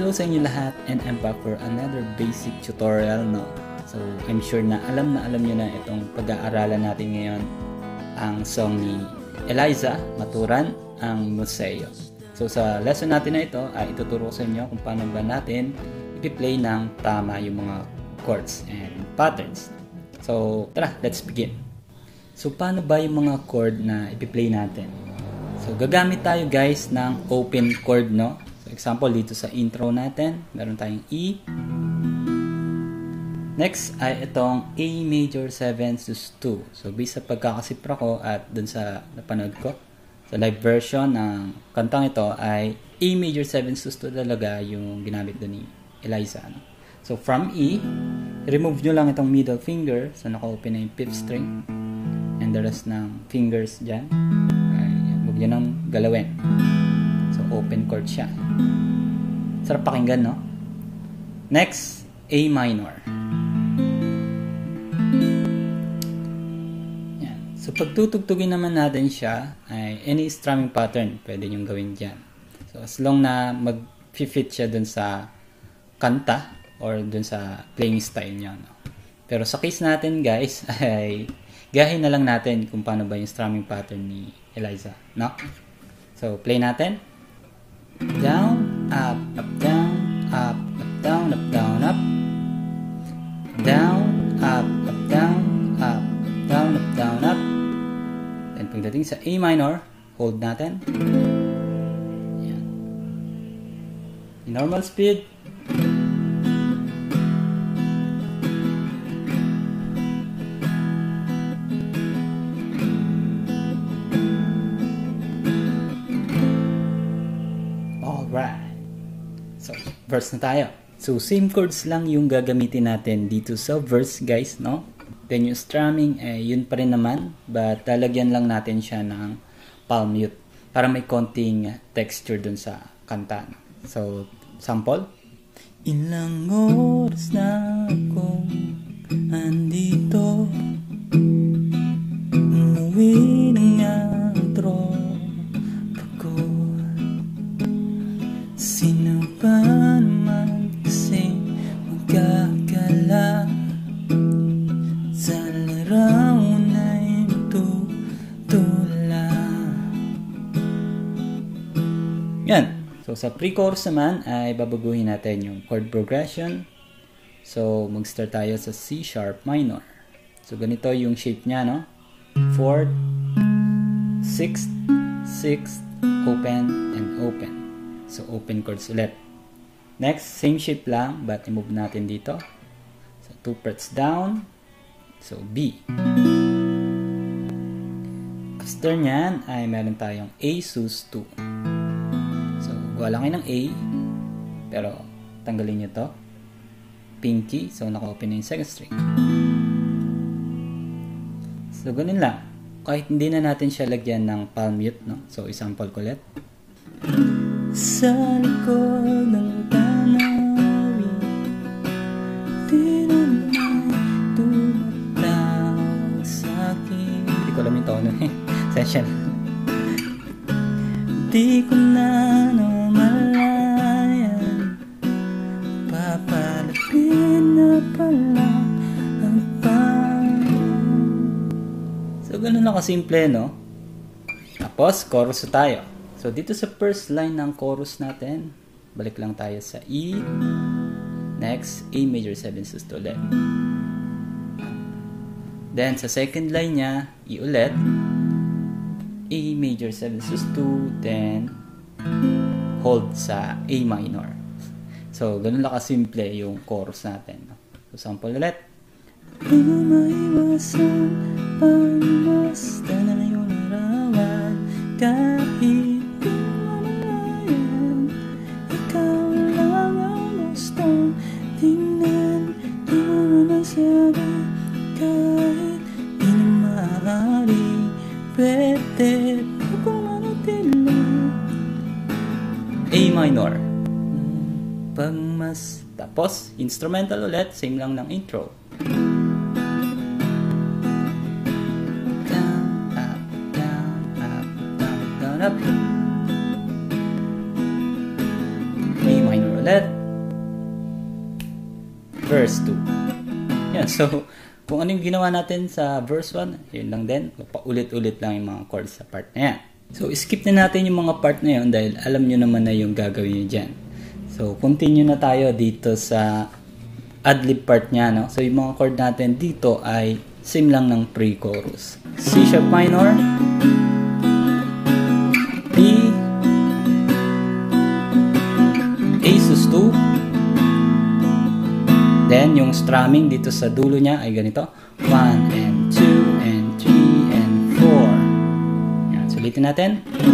Hello sa inyo lahat, and I'm back for another basic tutorial, no? So, I'm sure na alam nyo na itong pag-aaralan natin ngayon, ang song ni Eliza Maturan, ang Museo. So, sa lesson natin na ito, ay ituturo ko sa inyo kung paano ba natin i-play ng tama yung mga chords and patterns. So, tara, let's begin. So, paano ba yung mga chord na i-play natin? So, gagamit tayo guys ng open chord, no? Example, dito sa intro natin, meron tayong E. Next ay itong A major 7 sus 2. So, based sa pagkakasipra ko at dun sa napanood ko, sa live version ng kantang ito ay A major 7 sus 2 talaga yung ginamit doon ni Eliza. So, from E, remove nyo lang itong middle finger. So, naka-open na yung 5th string. And the rest ng fingers dyan. Huwag nyo nang galawin. So, open chord siya. Sarap pakinggan, no? Next, A minor. Yan. So, pag tutugtugin naman natin siya, ay any strumming pattern, pwede nyo gawin dyan. So, as long na mag-fit siya dun sa kanta or dun sa playing style niya, no? Pero sa case natin, guys, ay gahin na lang natin kung paano ba yung strumming pattern ni Eliza, no? So, play natin. Down, up, down, up, down, down, up. Down, up, down, up, down, down, up. Then pagdating sa A minor, hold natin. Yan. In normal speed. Alright. So, verse na tayo. So, same chords lang yung gagamitin natin dito sa verse, guys, no? Then yung strumming, yun pa rin naman. But, lalagyan lang natin siya ng palm mute para may konting texture dun sa kanta. So, sample. Ilang oras na akong andito, umuwi ng antro. Sino ba naman kasi magkakala sa larawan na itutula? Yan. So, sa pre-chorus naman ay babaguhin natin yung chord progression. So, mag-start tayo sa C sharp minor. So, ganito yung shape niya, no? 4th, 6th, 6th, open, and open. So, open chords ulit. Next, same shape lang, but i-move natin dito. So, 2 frets down. So, B. After nyan, ay meron tayong A sus 2. So, gawa lang kayo ng A. Pero, tanggalin nyo to. Pinky. So, naka-open na yung 2nd string. So, ganun lang. Kahit hindi na natin siya lagyan ng palm mute, no? So, isample ko ulit. Sa likod ng tanawin, di naman tumatawag sa'kin. Hindi ko alam yung tono eh. Session. Di ko na namalayan, papalapin na pala ang pangalan. So, ganun lang kasimple, no? Tapos, chorus na tayo. So, dito sa first line ng chorus natin, balik lang tayo sa E. Next, A major 7 sus 2 ulit. Then, sa second line niya, E ulit. A major 7 sus 2, then hold sa A minor. So, ganun lang kasimple yung chorus natin. So, sample ulit. Maiwasan pangmasta na yung larawan kahit tingnan, di mo nasabi kahit di na maaari, pwede kung manatili. A minor. Pagmas. Tapos, instrumental ulit, same lang ng intro. Down, up, down, up, down, down, up. A minor ulit. verse 2. Yan, so kung ano yung ginawa natin sa verse 1, yun lang din. Paulit-ulit lang yung mga chords sa part na yan. So, skip na natin yung mga part na yun dahil alam nyo naman na yung gagawin nyo dyan. So, continue na tayo dito sa ad-lib part niya, no? So, yung mga chord natin dito ay same lang ng pre-chorus. C sharp minor, B, A sus 2, then yung strumming dito sa dulo niya ay ganito. 1 and 2 and 3 and 4. Yan, sulitin natin.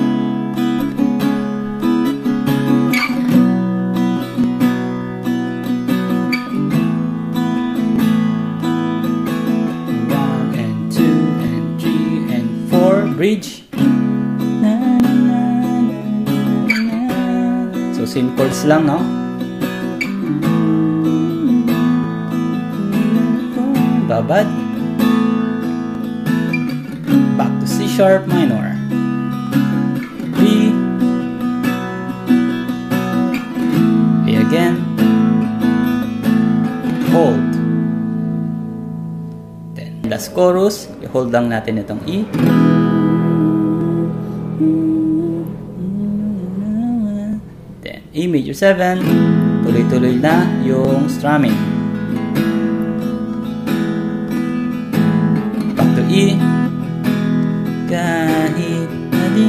Bridge. So same chords lang, no? Babad. Back to C sharp minor. B. A again. Hold. Then last chorus, i-hold lang natin itong E. Then A major 7, tuloy-tuloy na yung strumming. Back to E. Kahit na di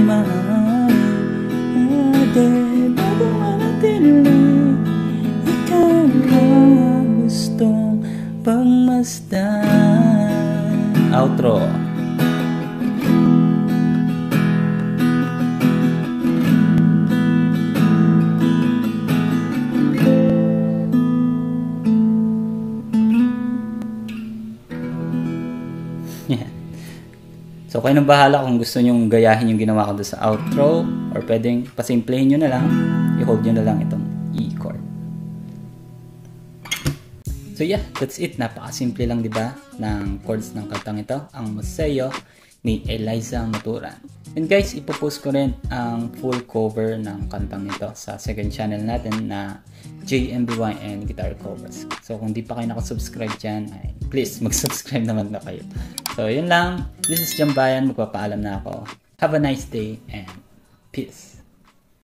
maaari, manatili, ikaw ang gustong pagmasdan. Outro. So, kayo nang bahala kung gusto nyong gayahin yung ginawa ko doon sa outro or pwedeng pasimplehin nyo na lang, i-hold nyo na lang itong E chord. So yeah, that's it. Napakasimple lang, diba, ng chords ng kantang ito, ang Museo ni Eliza Maturan. And guys, ipopost ko rin ang full cover ng kantang ito sa second channel natin na JMBYN Guitar Covers. So kung di pa kayo nakasubscribe dyan, ay please mag-subscribe naman na kayo. So yun lang, this is Jambayan, magpapaalam na ako. Have a nice day and peace!